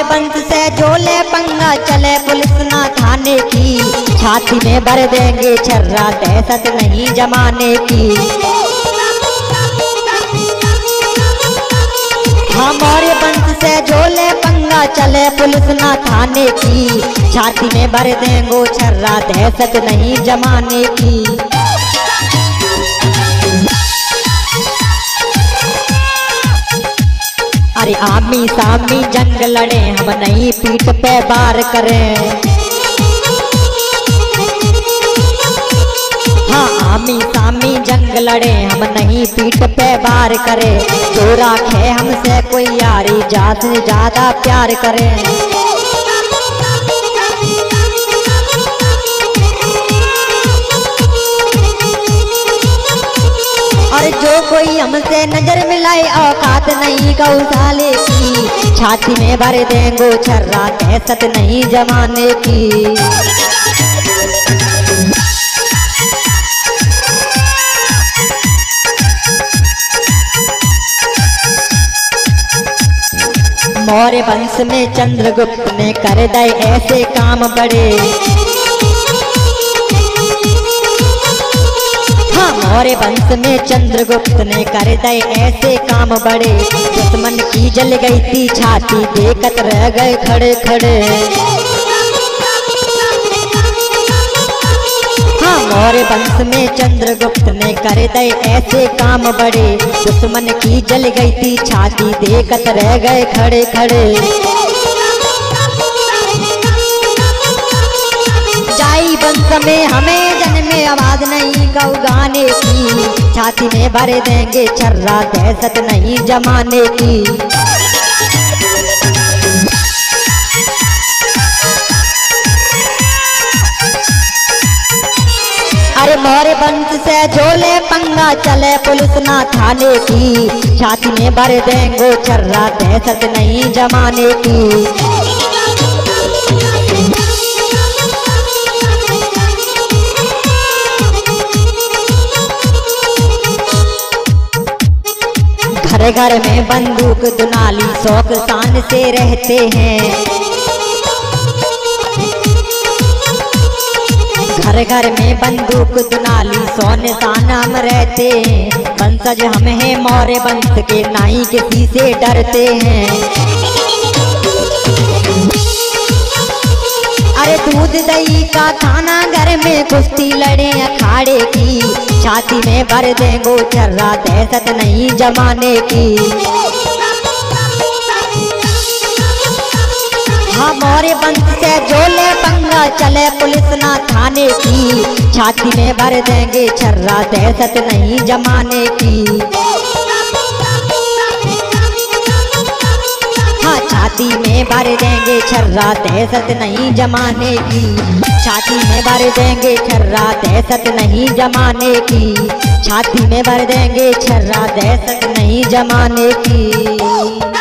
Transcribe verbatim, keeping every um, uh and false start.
बंस से जोले पंगा चले पुलिस ना थाने की, छाती में भर देंगे छर्रा दहशत नहीं जमाने की। हमारे बंस से जोले पंगा चले पुलिस ना थाने की, छाती में भर देंगे छर्रा दहशत नहीं जमाने की। अरे आमी सामी जंग लड़े हम नहीं पीठ पे वार करें, हाँ आमी सामी जंग लड़े हम नहीं पीठ पे वार करें। जो राखे हमसे कोई यारी जात से ज्यादा प्यार करे। और जो कोई हमसे नजर मिलाए औकात नहीं गौशाले की, छाती में भर देंगे छर्रा दहशत नहीं जमाने की। मौर्य वंश में चंद्रगुप्त ने कर दे ऐसे काम बड़े, हाँ मौर्य वंश में चंद्रगुप्त ने कर दे ऐसे काम बड़े। दुश्मन की जल गई थी छाती देखत रह गए खड़े खड़े, हाँ मौर्य वंश में चंद्रगुप्त ने कर दे ऐसे काम बड़े। दुश्मन की जल गई थी छाती देखत रह गए खड़े खड़े। जाई वंश में हमें जन्मे आवाज नहीं गौ गाने की, छाती में भर देंगे छर्रा दहशत नहीं जमाने की। अरे मौर्य वंश से जोले पंगा चले पुलिस ना थाने की, छाती में भर देंगे छर्रा दहशत नहीं जमाने की। घर घर में बंदूक दुनाली शौक शान से रहते हैं, घर घर में बंदूक दुनाली सोने साना में रहते हैं। वंशज हम हैं मौर्य वंश के नहीं किसी से डरते हैं। अरे दूध दही का खाना घर में कुश्ती लड़े अखाड़े की, छाती में भर देंगे छर्रा दहशत नहीं जमाने की। हाँ मौर्य वंश से जोले पंगा चले पुलिस ना थाने की, छाती में भर देंगे छर्रा दहशत नहीं जमाने की। हाँ छाती में भर देंगे छर्रा दहशत नहीं जमाने की, छाती में भर देंगे छर्रा दहशत नहीं जमाने की, छाती में भर देंगे छर्रा दहशत नहीं जमाने की।